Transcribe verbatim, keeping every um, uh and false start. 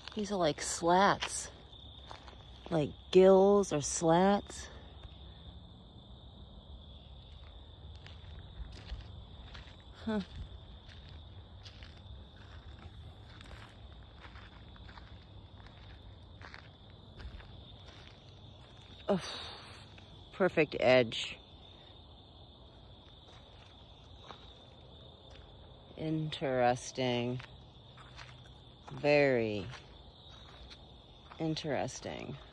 These are like slats, like gills or slats. Huh. Oh, perfect edge. Interesting. Very interesting.